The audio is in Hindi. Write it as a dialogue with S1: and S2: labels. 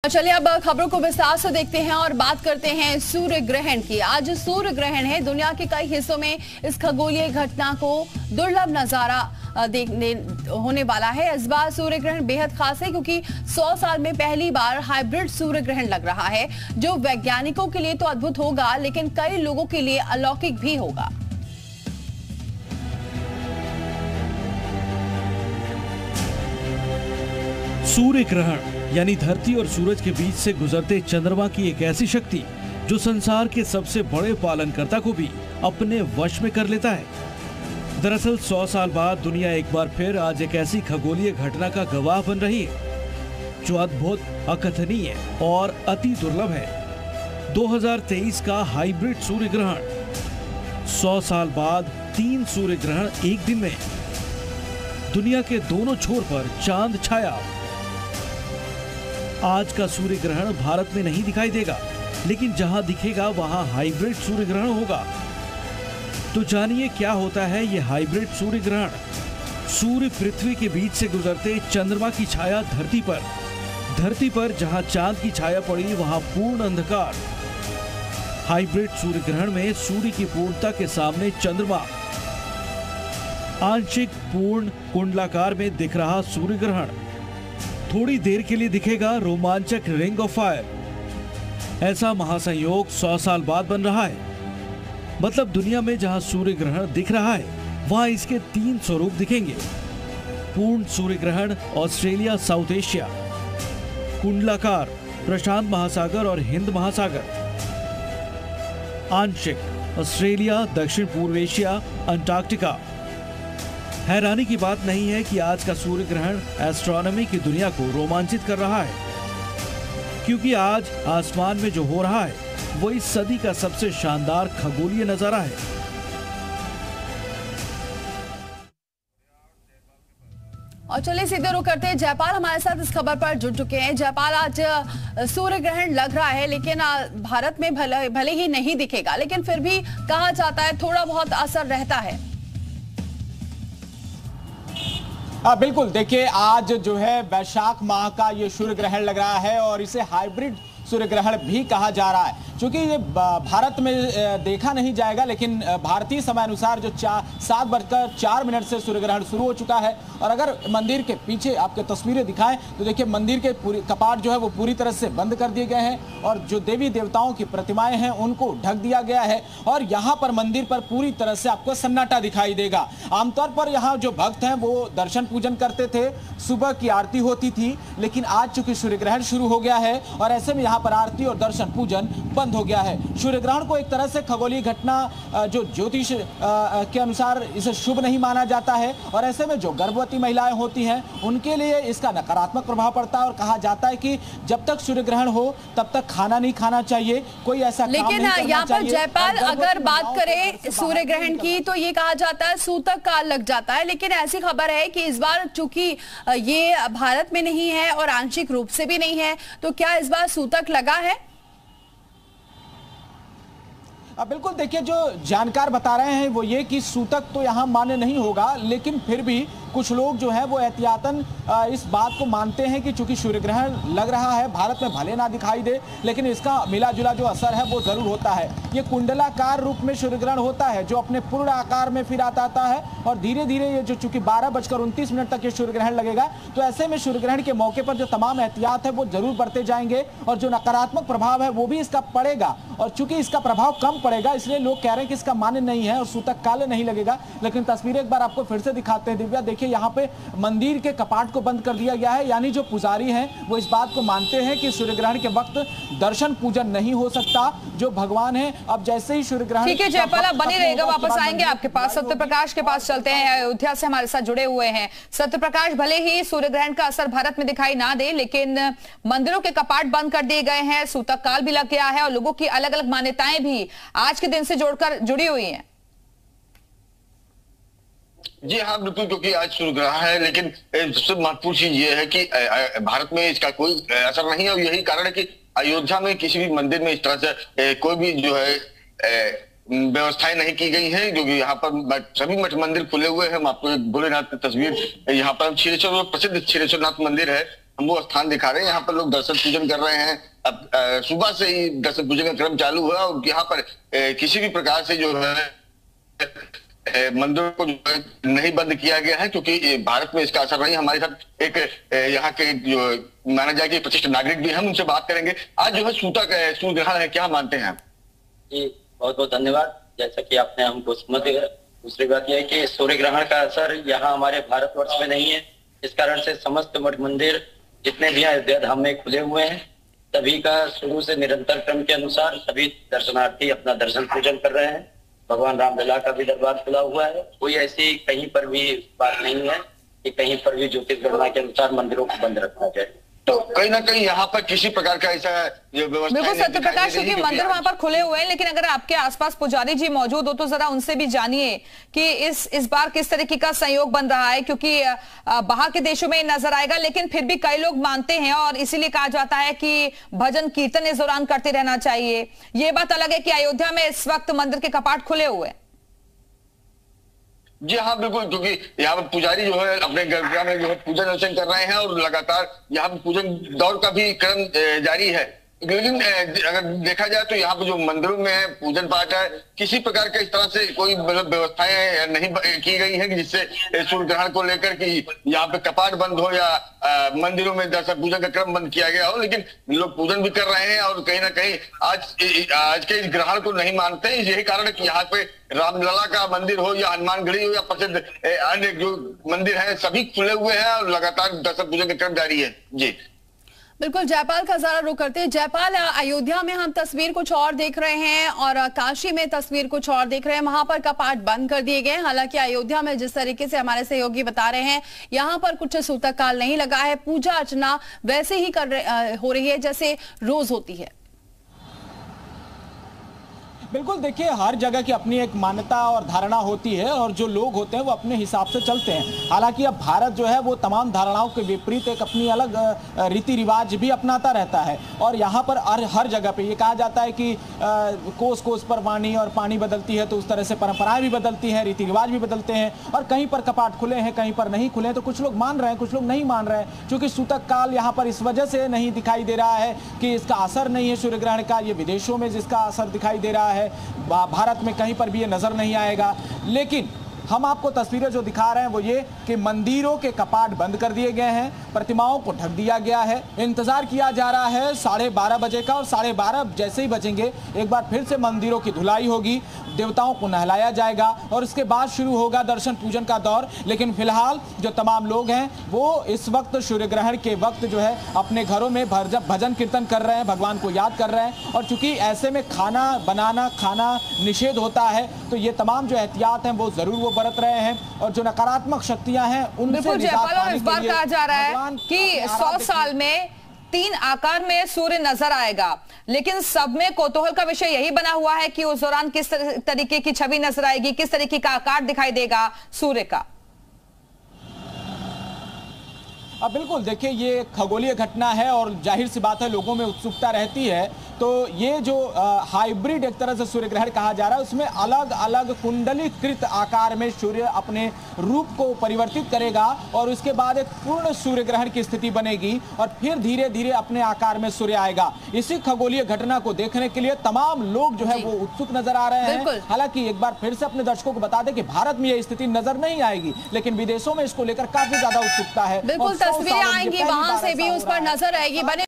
S1: और चलिए अब खबरों को विस्तार से देखते हैं और बात करते हैं सूर्य ग्रहण की। आज सूर्य ग्रहण है। दुनिया के कई हिस्सों में इस खगोलीय घटना को दुर्लभ नजारा देखने होने वाला है। इस बार सूर्य ग्रहण बेहद खास है क्योंकि 100 साल में पहली बार हाइब्रिड सूर्य ग्रहण लग रहा है, जो वैज्ञानिकों के लिए तो अद्भुत होगा, लेकिन कई लोगों के लिए अलौकिक भी होगा।
S2: सूर्य ग्रहण यानी धरती और सूरज के बीच से गुजरते चंद्रमा की एक ऐसी शक्ति जो संसार के सबसे बड़े पालनकर्ता को भी अपने वश में कर लेता है। दरअसल 100 साल बाद दुनिया एक बार फिर आज एक ऐसी खगोलीय घटना का गवाह बन रही है जो अद्भुत, अकथनीय और अति दुर्लभ है। 2023 का हाइब्रिड सूर्य ग्रहण। 100 साल बाद 3 सूर्य ग्रहण एक दिन में। दुनिया के दोनों छोर पर चांद छाया। आज का सूर्य ग्रहण भारत में नहीं दिखाई देगा, लेकिन जहां दिखेगा वहां हाइब्रिड सूर्य ग्रहण होगा। तो जानिए क्या होता है ये हाइब्रिड सूर्य ग्रहण। सूर्य पृथ्वी के बीच से गुजरते चंद्रमा की छाया धरती पर जहां चांद की छाया पड़ी वहां पूर्ण अंधकार। हाइब्रिड सूर्य ग्रहण में सूर्य की पूर्णता के सामने चंद्रमा आंशिक पूर्ण कुंडलाकार में दिख रहा सूर्य ग्रहण थोड़ी देर के लिए दिखेगा रोमांचक रिंग ऑफ फायर। ऐसा महासंयोग 100 साल बाद बन रहा है। मतलब दुनिया में जहां सूर्य ग्रहण दिख रहा है वहां इसके 3 स्वरूप दिखेंगे। पूर्ण सूर्य ग्रहण ऑस्ट्रेलिया साउथ एशिया, कुंडलाकार प्रशांत महासागर और हिंद महासागर, आंशिक ऑस्ट्रेलिया दक्षिण पूर्व एशिया अंटार्कटिका। हैरानी की बात नहीं है कि आज का सूर्य ग्रहण एस्ट्रोनॉमी की दुनिया को रोमांचित कर रहा है, क्योंकि आज आसमान में जो हो रहा है वो इस सदी का सबसे शानदार खगोलीय नजारा है।
S1: और चलिए सीधे रुक करते हैं। जयपाल हमारे साथ इस खबर पर जुड़ चुके हैं। जयपाल, आज सूर्य ग्रहण लग रहा है, लेकिन भारत में भले ही नहीं दिखेगा, लेकिन फिर भी कहा जाता है थोड़ा बहुत असर रहता है।
S3: बिल्कुल, देखिए आज जो है वैशाख माह का ये सूर्य ग्रहण लग रहा है और इसे हाइब्रिड सूर्य ग्रहण भी कहा जा रहा है। क्योंकि ये भारत में देखा नहीं जाएगा, लेकिन भारतीय समय अनुसार जो 7:04 से सूर्य ग्रहण शुरू हो चुका है। और अगर मंदिर के पीछे आपके तस्वीरें दिखाएं तो देखिए मंदिर के पूरी कपाट जो है वो पूरी तरह से बंद कर दिए गए हैं और जो देवी देवताओं की प्रतिमाएं हैं उनको ढक दिया गया है। और यहाँ पर मंदिर पर पूरी तरह से आपको सन्नाटा दिखाई देगा। आमतौर पर यहाँ जो भक्त हैं वो दर्शन पूजन करते थे, सुबह की आरती होती थी, लेकिन आज चूंकि सूर्य ग्रहण शुरू हो गया है और ऐसे में यहाँ पर आरती और दर्शन पूजन बंद हो गया है। सूर्य ग्रहण को एक तरह से खगोलीय घटना जो ज्योतिष के अनुसार इसे शुभ नहीं माना जाता है और ऐसे में जो गर्भवती महिलाएं होती हैं उनके लिए इसका नकारात्मक प्रभाव पड़ता है और कहा जाता है कि जब तक सूर्य ग्रहण हो तब तक खाना नहीं खाना चाहिए, कोई ऐसा काम नहीं करना चाहिए।
S1: लेकिन यहाँ पर जयपाल अगर बात करें सूर्य ग्रहण की तो ये कहा जाता है सूतक काल लग जाता है, लेकिन ऐसी खबर है कि इस बार चूंकि ये भारत में नहीं है और आंशिक रूप से भी नहीं है, तो क्या इस बार सूतक लगा है?
S3: बिल्कुल, देखिए जो जानकार बता रहे हैं वो ये कि सूतक तो यहाँ मान्य नहीं होगा, लेकिन फिर भी कुछ लोग जो है वो एहतियातन इस बात को मानते हैं कि चूंकि सूर्य ग्रहण लग रहा है, भारत में भले ना दिखाई दे लेकिन इसका मिला जुला जो असर है वो जरूर होता है। ये कुंडलाकार रूप में सूर्य ग्रहण होता है जो अपने पूर्ण आकार में फिर आता है और धीरे धीरे ये जो चूंकि 12:29 तक ये सूर्य ग्रहण लगेगा, तो ऐसे में सूर्य ग्रहण के मौके पर जो तमाम एहतियात है वो जरूर बरते जाएंगे और जो नकारात्मक प्रभाव है वो भी इसका पड़ेगा। और चूंकि इसका प्रभाव कम पड़ेगा इसलिए लोग कह रहे हैं कि इसका मान्य नहीं है और सूतक काल नहीं लगेगा। लेकिन तस्वीरें एक बार आपको फिर से दिखाते हैं दिव्या। देखिए यहाँ पे मंदिर के कपाट को बंद कर दिया गया है, यानी जो पुजारी हैं वो इस बात को मानते हैं कि सूर्य ग्रहण के वक्त दर्शन पूजन नहीं हो सकता। जो भगवान है अब जैसे ही सूर्य ग्रहण,
S1: ठीक है जयपाल, बने रहेगा, वापस आएंगे आपके पास। सत्यप्रकाश के पास चलते हैं, अयोध्या से हमारे साथ जुड़े हुए हैं। सत्यप्रकाश, भले ही सूर्य ग्रहण का असर भारत में दिखाई ना दे, लेकिन मंदिरों के कपाट बंद कर दिए गए हैं, सूतक काल भी लग गया है और लोगों की अलग अलग मान्यताएं भी आज के दिन से जोड़कर जुड़ी हुई हैं।
S4: जी हाँ, बिल्कुल, क्योंकि आज सूर्य ग्रहण है, लेकिन सबसे महत्वपूर्ण चीज ये है कि भारत में इसका कोई असर नहीं है और यही कारण है कि अयोध्या में किसी भी मंदिर में इस तरह से कोई भी जो है व्यवस्थाएं नहीं की गई हैं, जो कि यहाँ पर सभी मठ मंदिर खुले हुए हैं। हम आपको एक भोलेनाथ की तस्वीर यहाँ पर क्षीरेश्वर प्रसिद्ध क्षीरेश्वरनाथ मंदिर है हम वो स्थान दिखा रहे हैं। यहाँ पर लोग दर्शन पूजन कर रहे हैं। अब सुबह से ही दर्शन पूजन का क्रम चालू हुआ और यहाँ पर किसी भी प्रकार से जो है मंदिरों को जो है नहीं बंद किया गया है, क्योंकि भारत में इसका असर नहीं। हमारे साथ एक यहाँ के जो माना जाए कि प्रतिष्ठित नागरिक भी, हम उनसे बात करेंगे। आज जो है सूर्य ग्रहण है, क्या मानते हैं आप?
S5: जी बहुत बहुत धन्यवाद। जैसा कि आपने हमको समझ दिया। दूसरी बात यह है कि सूर्य ग्रहण का असर यहाँ हमारे भारतवर्ष में नहीं है। इस कारण से समस्त मठ मंदिर जितने भी अयोध्या धाम में खुले हुए हैं, सभी का शुरू से निरंतर क्रम के अनुसार सभी दर्शनार्थी अपना दर्शन पूजन कर रहे हैं। भगवान रामलला का भी दरबार खुला हुआ है। कोई ऐसी कहीं पर भी बात नहीं है कि कहीं पर भी ज्योतिष गणना के अनुसार मंदिरों को बंद रखना चाहिए।
S4: तो कहीं ना कहीं यहाँ पर किसी प्रकार का ऐसा व्यवस्था
S1: बिल्कुल सत्य प्रकाश, क्योंकि मंदिर वहां पर खुले हुए हैं, लेकिन अगर आपके आसपास पुजारी जी मौजूद हो तो जरा उनसे भी जानिए कि इस बार किस तरीके का संयोग बन रहा है, क्योंकि बाहर के देशों में नजर आएगा, लेकिन फिर भी कई लोग मानते हैं और इसीलिए कहा जाता है कि भजन कीर्तन इस दौरान करते रहना चाहिए। ये बात अलग है कि अयोध्या में इस वक्त मंदिर के कपाट खुले हुए हैं।
S4: जी हाँ बिल्कुल, क्योंकि यहाँ पर पुजारी जो है अपने गर्भगृह में जो है पूजन अर्चन कर रहे हैं और लगातार यहाँ पर पूजन दौर का भी क्रम जारी है। लेकिन अगर देखा जाए तो यहाँ पे जो मंदिरों में पूजन पाठ है, किसी प्रकार के इस तरह से कोई मतलब व्यवस्थाएं नहीं की गई है कि जिससे सूर्य ग्रहण को लेकर कि यहाँ पे कपाट बंद हो या मंदिरों में दर्शन पूजन का क्रम बंद किया गया हो। लेकिन लोग पूजन भी कर रहे हैं और कहीं ना कहीं आज के इस ग्रहण को नहीं मानते। यही कारण है कि यहाँ पे रामलला का मंदिर हो या हनुमानगढ़ी हो या प्रसिद्ध अन्य जो मंदिर है, सभी खुले हुए हैं और लगातार दर्शन पूजन का क्रम जारी है। जी
S1: बिल्कुल, जयपाल का जरा रुख करते हैं। जयपाल, अयोध्या में हम तस्वीर कुछ और देख रहे हैं और काशी में तस्वीर कुछ और देख रहे हैं। वहां पर कपाट बंद कर दिए गए। हालांकि अयोध्या में जिस तरीके से हमारे सहयोगी बता रहे हैं, यहाँ पर कुछ सूतक काल नहीं लगा है। पूजा अर्चना वैसे ही हो रही है जैसे रोज होती है।
S3: बिल्कुल, देखिए हर जगह की अपनी एक मान्यता और धारणा होती है और जो लोग होते हैं वो अपने हिसाब से चलते हैं। हालांकि अब भारत जो है वो तमाम धारणाओं के विपरीत एक अपनी अलग रीति रिवाज भी अपनाता रहता है और यहाँ पर हर जगह पे ये कहा जाता है कि कोस कोस पर वाणी और पानी बदलती है, तो उस तरह से परंपराएं भी बदलती हैं, रीति रिवाज भी बदलते हैं और कहीं पर कपाट खुले हैं, कहीं पर नहीं खुले हैं। तो कुछ लोग मान रहे हैं, कुछ लोग नहीं मान रहे हैं, क्योंकि सूतक काल यहाँ पर इस वजह से नहीं दिखाई दे रहा है कि इसका असर नहीं है सूर्य ग्रहण का। ये विदेशों में जिसका असर दिखाई दे रहा है, भारत में कहीं पर भी ये नजर नहीं आएगा। लेकिन हम आपको तस्वीरें जो दिखा रहे हैं वो ये कि मंदिरों के कपाट बंद कर दिए गए हैं, प्रतिमाओं को ढक दिया गया है। इंतजार किया जा रहा है 12:30 बजे का और 12:30 जैसे ही बजेंगे एक बार फिर से मंदिरों की धुलाई होगी, देवताओं को नहलाया जाएगा और उसके बाद शुरू होगा दर्शन पूजन का दौर। लेकिन फिलहाल जो तमाम लोग हैं वो इस वक्त सूर्य ग्रहण के वक्त जो है अपने घरों में भजन कीर्तन कर रहे हैं, भगवान को याद कर रहे हैं। और चूंकि ऐसे में खाना निषेध होता है, तो ये तमाम जो एहतियात हैं वो जरूर वो बरत रहे हैं और जो नकारात्मक शक्तियां हैं उनसे निजात पाने
S1: इस बार कहा जा रहा है कि 100 साल में 3 आकार में सूर्य नजर आएगा, लेकिन सब में कौतूहल का विषय यही बना हुआ है कि उस दौरान किस तरीके की छवि नजर आएगी, किस तरीके का आकार दिखाई देगा सूर्य का।
S3: अब बिल्कुल देखिए ये खगोलीय घटना है और जाहिर सी बात है लोगों में उत्सुकता रहती है। तो ये जो हाइब्रिड एक तरह से सूर्य ग्रहण कहा जा रहा है, उसमें अलग अलग कुंडलीकृत आकार में सूर्य अपने रूप को परिवर्तित करेगा और उसके बाद एक पूर्ण सूर्य ग्रहण की स्थिति बनेगी और फिर धीरे धीरे अपने आकार में सूर्य आएगा। इसी खगोलीय घटना को देखने के लिए तमाम लोग जो है वो उत्सुक नजर आ रहे हैं। हालांकि एक बार फिर से अपने दर्शकों को बता दें कि भारत में यह स्थिति नजर नहीं आएगी, लेकिन विदेशों में इसको लेकर काफी ज्यादा उत्सुकता है।
S1: बिल्कुल, तस्वीरें आएंगी वहां से भी उस पर नजर आएगी।